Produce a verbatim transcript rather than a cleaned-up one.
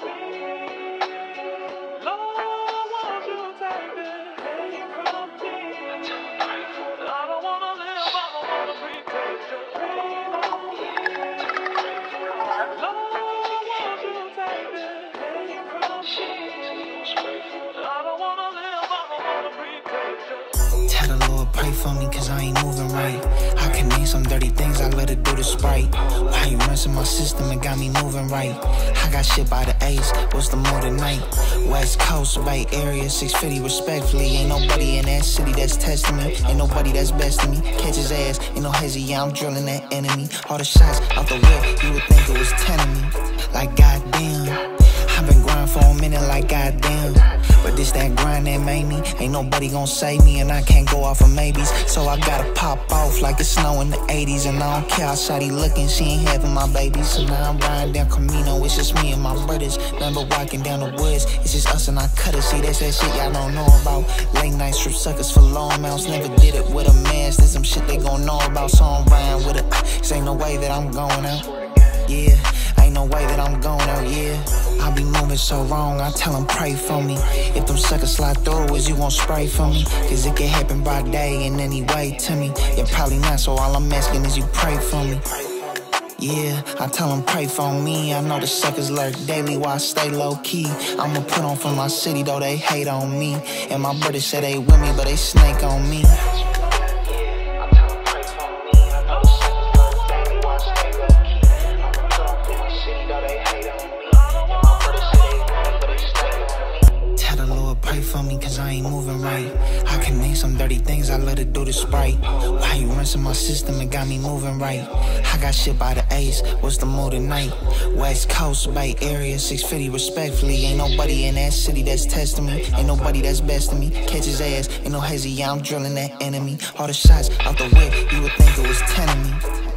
Tell the Lord, pray for me, cause I ain't moving right. I can name some dirty things I let it do to Sprite. Why you rinsing my system and got me moving right? I got shit by the ace, what's the more tonight? West Coast, Bay Area, six fifty respectfully. Ain't nobody in that city that's testing me. Ain't nobody that's besting me. Catch his ass, ain't no hezzy, yeah, I'm drilling that enemy. All the shots out the whip, you would think it was ten of me. Like goddamn, I've been grinding for a minute like goddamn. But this that grind that made me. Ain't nobody gon' save me, and I can't go off of maybes. So I gotta pop off like it's snow in the eighties. And I don't care how shawty looking, she ain't having my babies. So now I'm riding down Camino, it's just me and my brothers. Remember walking down the woods, it's just us and our cutters. See, that's that shit y'all don't know about. Late night strip suckers for low amounts. Never did it with a mask, there's some shit they gon' know about. So I'm riding with it, this ain't no way that I'm going out. Yeah, ain't no way that I'm going out, yeah. I be moving so wrong, I tell them pray for me. If them suckers slide through, is you gon' spray for me? Cause it can happen by day in any way to me. Yeah, probably not, so all I'm asking is you pray for me. Yeah, I tell them pray for me. I know the suckers lurk daily while I stay low-key. I'ma put on for my city, though they hate on me. And my brothers say they with me, but they snake on me. Pray for me, cause I ain't moving right. I can name some dirty things I let it do to Sprite. Why you rinsing my system and got me moving right? I got shit by the ace, what's the mood tonight? West Coast, Bay Area, six fifty respectfully. Ain't nobody in that city that's testing me. Ain't nobody that's besting me. Catch his ass, ain't no hezzy, yeah, I'm drilling that enemy. All the shots out the whip, you would think it was ten of me.